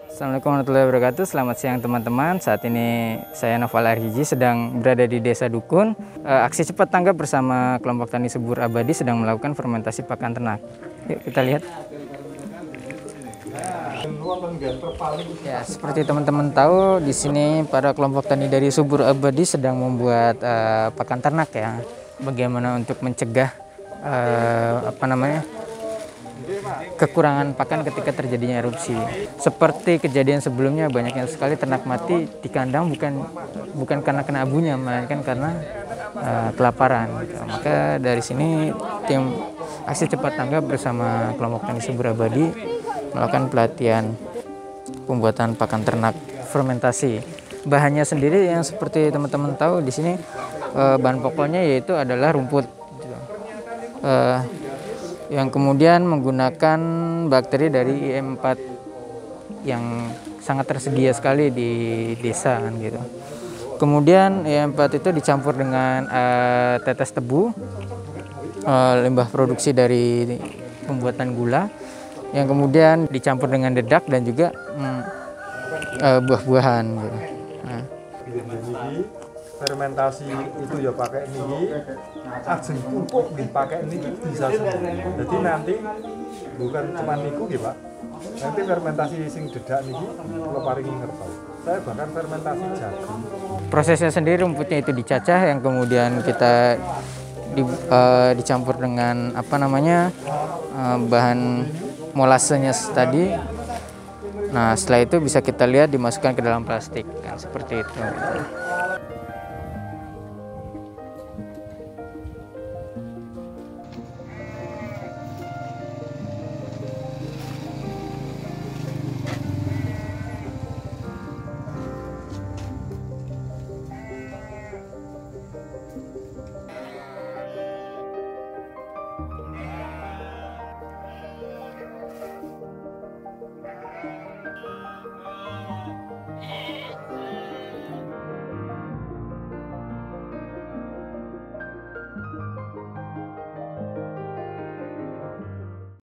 Assalamualaikum warahmatullahi wabarakatuh. Selamat siang teman-teman. Saat ini saya Noval Arhiji sedang berada di Desa Dukun. Aksi cepat tanggap bersama kelompok tani subur abadi sedang melakukan fermentasi pakan ternak. Yuk kita lihat. Ya, seperti teman-teman tahu, di sini para kelompok tani dari subur abadi sedang membuat pakan ternak ya. Bagaimana untuk mencegah kekurangan pakan ketika terjadinya erupsi. Seperti kejadian sebelumnya, banyaknya sekali ternak mati di kandang bukan karena kena abunya, melainkan karena kelaparan. Maka dari sini tim aksi cepat tanggap bersama kelompok tani subur abadi melakukan pelatihan pembuatan pakan ternak fermentasi. Bahannya sendiri yang seperti teman-teman tahu di sini bahan pokoknya yaitu adalah rumput. Yang kemudian menggunakan bakteri dari IM4 yang sangat tersedia sekali di desa kan gitu. Kemudian IM4 itu dicampur dengan tetes tebu, limbah produksi dari pembuatan gula, yang kemudian dicampur dengan dedak dan juga buah-buahan gitu. Nah. Fermentasi itu ya pakai niki, ajeng pupuk dipakai niki bisa semua. Jadi nanti bukan cuma niku ya Pak, nanti fermentasi sing dedak niki kalau paringi ngerbau. Saya bahkan fermentasi jagung. Prosesnya sendiri rumputnya itu dicacah, yang kemudian kita dicampur dengan bahan molasenya tadi. Nah setelah itu bisa kita lihat dimasukkan ke dalam plastik kan, seperti itu.